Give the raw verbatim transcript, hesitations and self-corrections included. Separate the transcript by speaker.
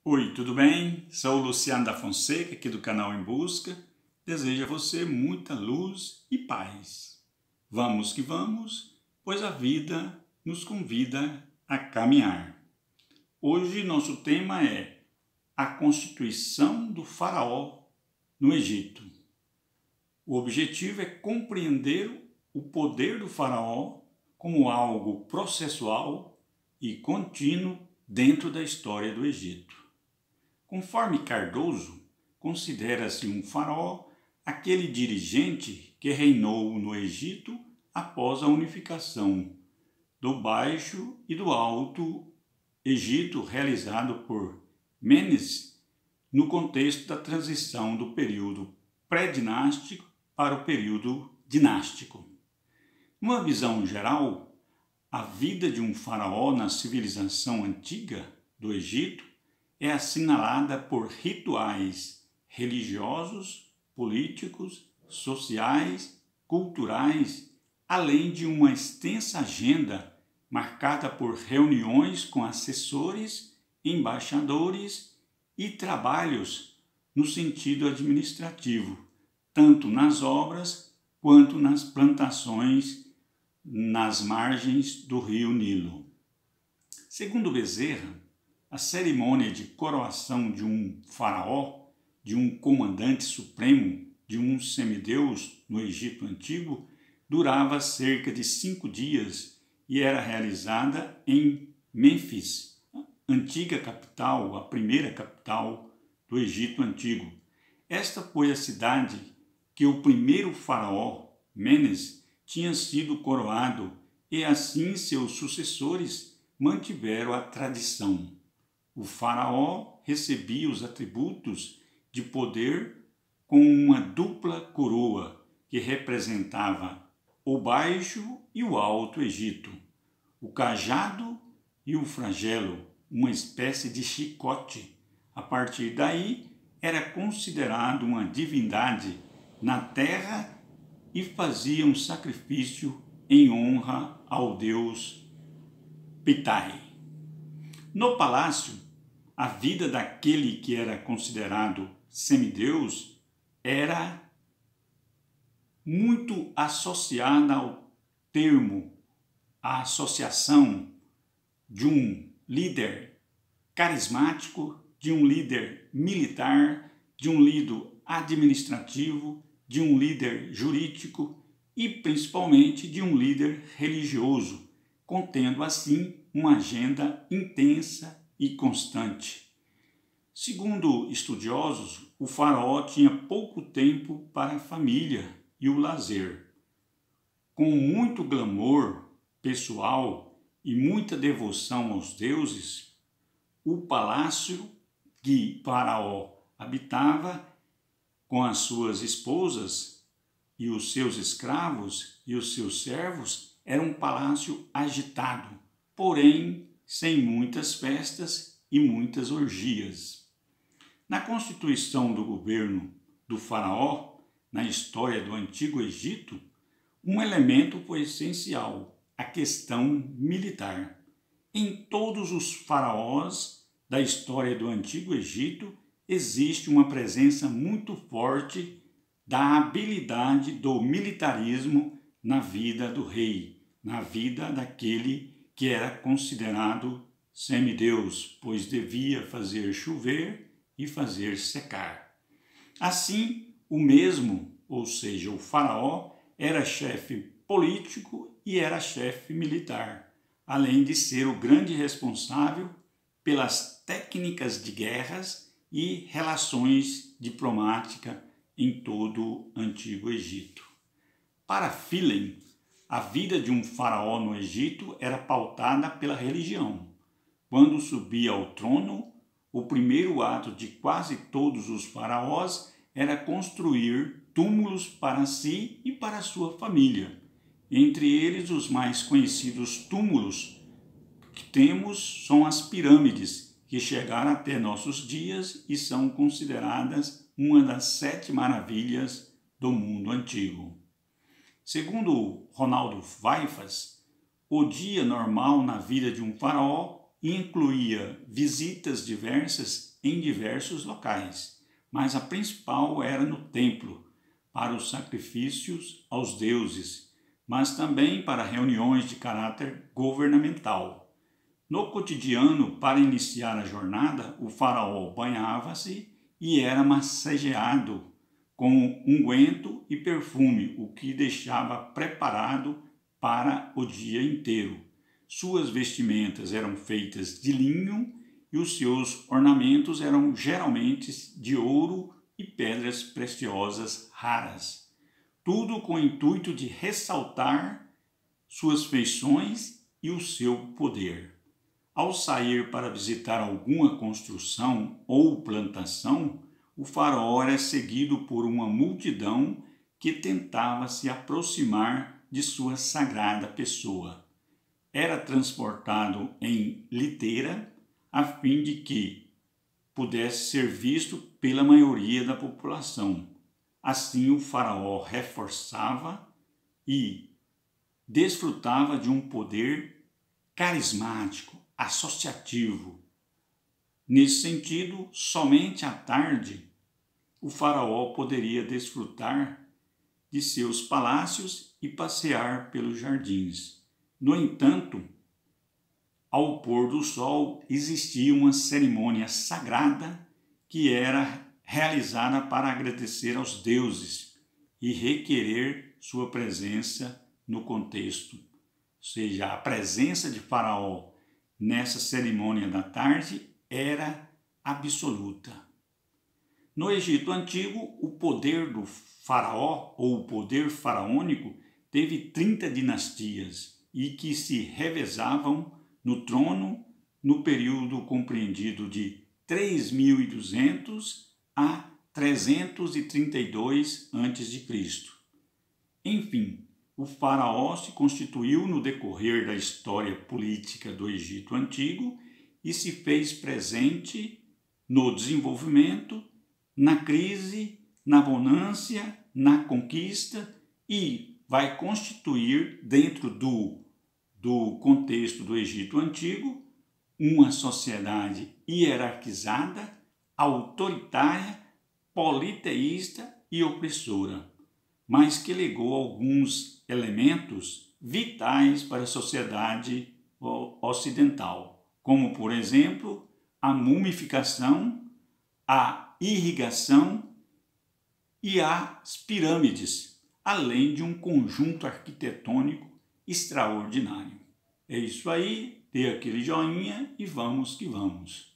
Speaker 1: Oi, tudo bem? Sou o Luciano da Fonseca, aqui do canal Em Busca. Desejo a você muita luz e paz. Vamos que vamos, pois a vida nos convida a caminhar. Hoje nosso tema é a constituição do faraó no Egito. O objetivo é compreender o poder do faraó como algo processual e contínuo dentro da história do Egito. Conforme Cardoso, considera-se um faraó aquele dirigente que reinou no Egito após a unificação do Baixo e do Alto Egito realizado por Mênesis no contexto da transição do período pré-dinástico para o período dinástico. Numa visão geral, a vida de um faraó na civilização antiga do Egito é assinalada por rituais religiosos, políticos, sociais, culturais, além de uma extensa agenda marcada por reuniões com assessores, embaixadores e trabalhos no sentido administrativo, tanto nas obras quanto nas plantações nas margens do rio Nilo. Segundo Bezerra, a cerimônia de coroação de um faraó, de um comandante supremo, de um semideus no Egito Antigo, durava cerca de cinco dias e era realizada em Mênfis, antiga capital, a primeira capital do Egito Antigo. Esta foi a cidade que o primeiro faraó, Mênesis, tinha sido coroado e assim seus sucessores mantiveram a tradição. O faraó recebia os atributos de poder com uma dupla coroa que representava o Baixo e o Alto Egito, o cajado e o flagelo, uma espécie de chicote. A partir daí, era considerado uma divindade na terra e fazia um sacrifício em honra ao deus Pitai. No palácio, a vida daquele que era considerado semideus era muito associada ao termo, à associação de um líder carismático, de um líder militar, de um líder administrativo, de um líder jurídico e principalmente de um líder religioso, contendo assim uma agenda intensa e constante. Segundo estudiosos, o faraó tinha pouco tempo para a família e o lazer. Com muito glamour pessoal e muita devoção aos deuses, o palácio que o faraó habitava com as suas esposas e os seus escravos e os seus servos era um palácio agitado, porém sem muitas festas e muitas orgias. Na constituição do governo do faraó, na história do Antigo Egito, um elemento foi essencial, a questão militar. Em todos os faraós da história do Antigo Egito, existe uma presença muito forte da habilidade do militarismo na vida do rei, na vida daquele que era considerado semideus, pois devia fazer chover e fazer secar. Assim, o mesmo, ou seja, o faraó, era chefe político e era chefe militar, além de ser o grande responsável pelas técnicas de guerras e relações diplomáticas em todo o Antigo Egito. Para Philem, a vida de um faraó no Egito era pautada pela religião. Quando subia ao trono, o primeiro ato de quase todos os faraós era construir túmulos para si e para sua família. Entre eles, os mais conhecidos túmulos que temos são as pirâmides, que chegaram até nossos dias e são consideradas uma das sete maravilhas do mundo antigo. Segundo Ronaldo Vaifas, o dia normal na vida de um faraó e incluía visitas diversas em diversos locais, mas a principal era no templo, para os sacrifícios aos deuses, mas também para reuniões de caráter governamental. No cotidiano, para iniciar a jornada, o faraó banhava-se e era massageado com unguento e perfume, o que deixava preparado para o dia inteiro. Suas vestimentas eram feitas de linho e os seus ornamentos eram geralmente de ouro e pedras preciosas raras. Tudo com o intuito de ressaltar suas feições e o seu poder. Ao sair para visitar alguma construção ou plantação, o faraó era seguido por uma multidão que tentava se aproximar de sua sagrada pessoa. Era transportado em liteira a fim de que pudesse ser visto pela maioria da população. Assim, o faraó reforçava e desfrutava de um poder carismático, associativo. Nesse sentido, somente à tarde o faraó poderia desfrutar de seus palácios e passear pelos jardins. No entanto, ao pôr do sol existia uma cerimônia sagrada que era realizada para agradecer aos deuses e requerer sua presença no contexto. Ou seja, a presença de Faraó nessa cerimônia da tarde era absoluta. No Egito Antigo, o poder do faraó, ou o poder faraônico, teve trinta dinastias e que se revezavam no trono no período compreendido de três mil e duzentos a trezentos e trinta e dois antes de Cristo. Enfim, o faraó se constituiu no decorrer da história política do Egito Antigo e se fez presente no desenvolvimento, na crise, na bonança, na conquista e vai constituir dentro do, do contexto do Egito Antigo uma sociedade hierarquizada, autoritária, politeísta e opressora, mas que legou alguns elementos vitais para a sociedade ocidental, como, por exemplo, a mumificação, a irrigação e as pirâmides, além de um conjunto arquitetônico extraordinário. É isso aí, dê aquele joinha e vamos que vamos.